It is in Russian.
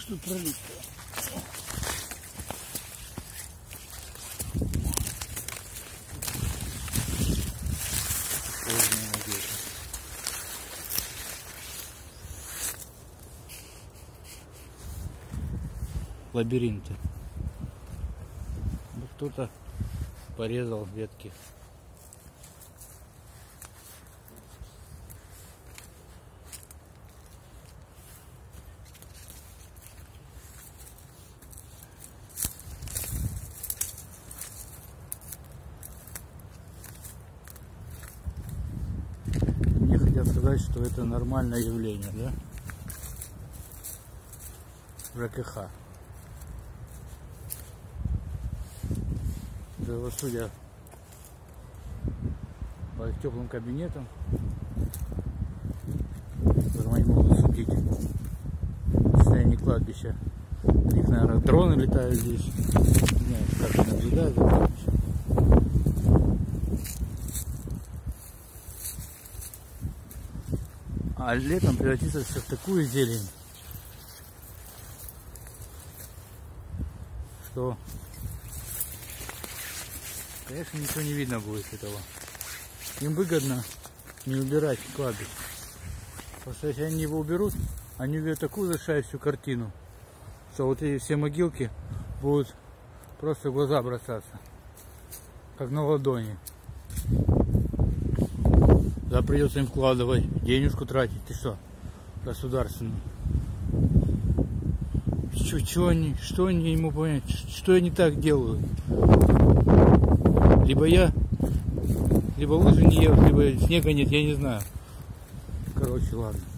тут пролить. Лабиринты. Кто-то порезал ветки. Мне хотят сказать, что это нормальное явление, да? ЖКХ. Судя по теплым кабинетам, которым они могут судить состояние кладбища. У них, наверное, дроны летают здесь. Не знаю, как они наблюдают за кладбищем. А летом превратится все в такую зелень, что, конечно, ничего не видно будет этого. Им выгодно не убирать кладбище. Потому что если они его уберут, они увидят такую зашающую картину, что вот эти все могилки будут просто в глаза бросаться, как на ладони. Да, придется им вкладывать, денежку тратить. Ты что, государственную? Что они не ему понять, что я не так делаю? Либо лыжи не ел, либо снега нет, я не знаю. Короче, ладно.